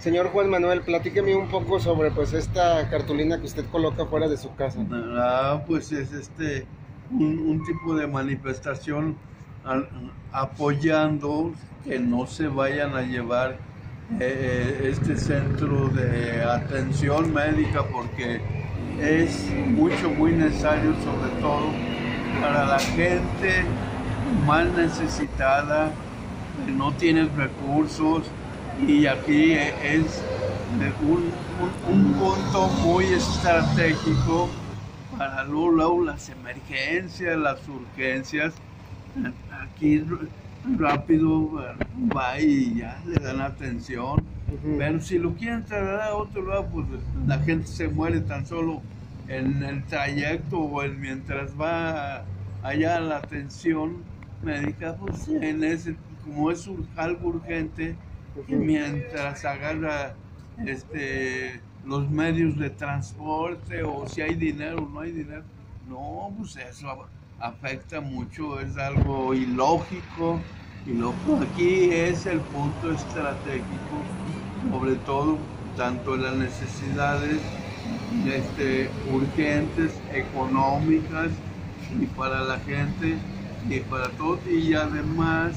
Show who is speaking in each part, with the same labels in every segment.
Speaker 1: Señor Juan Manuel, platíqueme un poco sobre pues esta cartulina que usted coloca fuera de su casa.
Speaker 2: Pues es un tipo de manifestación apoyando que no se vayan a llevar este centro de atención médica, porque es muy necesario, sobre todo para la gente más necesitada, que no tiene recursos, y aquí es un punto muy estratégico para luego las emergencias, las urgencias. Aquí rápido va y ya le dan atención. Pero si lo quieren trasladar a otro lado, pues la gente se muere tan solo en el trayecto o mientras va allá a la atención médica, pues como es algo urgente, y mientras agarra los medios de transporte, o si hay dinero o no hay dinero, no, pues eso afecta mucho, es algo ilógico. Aquí es el punto estratégico, sobre todo tanto en las necesidades urgentes, económicas, y para la gente y para todos, y además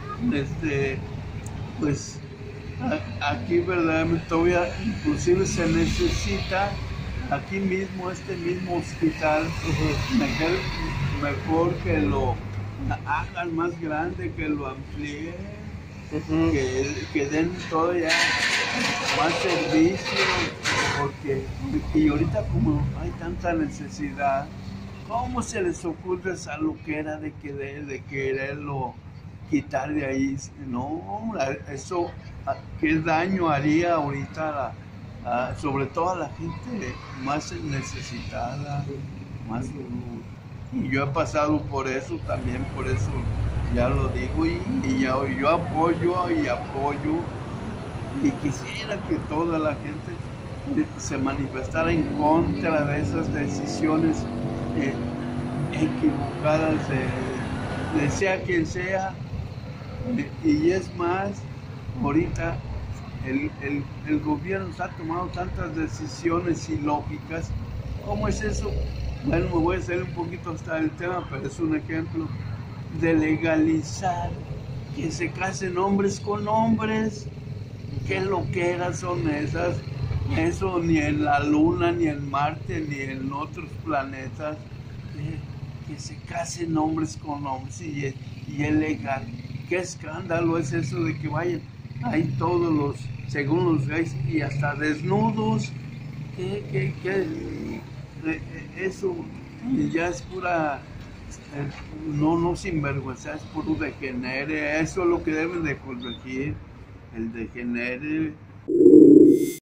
Speaker 2: pues aquí verdaderamente todavía inclusive se necesita aquí mismo, este mismo hospital, mejor que lo hagan más grande, que lo amplíen, que den todavía más servicio, porque y ahorita como hay tanta necesidad, ¿cómo se les ocurre esa loquera de quererlo quitar de ahí? No, eso qué daño haría ahorita sobre todo a la gente más necesitada, más. Y yo he pasado por eso también, por eso ya lo digo, y yo apoyo y quisiera que toda la gente se manifestara en contra de esas decisiones equivocadas de sea quien sea. Y es más, ahorita el gobierno ha tomado tantas decisiones ilógicas. ¿Cómo es eso? Bueno, me voy a salir un poquito hasta el tema, pero es un ejemplo de legalizar que se casen hombres con hombres. ¿Qué loqueras son esas? Eso ni en la Luna, ni en Marte, ni en otros planetas. Que se casen hombres con hombres, y es legal. ¿Qué escándalo es eso de que vayan ahí todos según los gays, y hasta desnudos? Eso ya es pura, no sinvergüenza, es puro degenere. Eso es lo que deben de corregir, el degenere.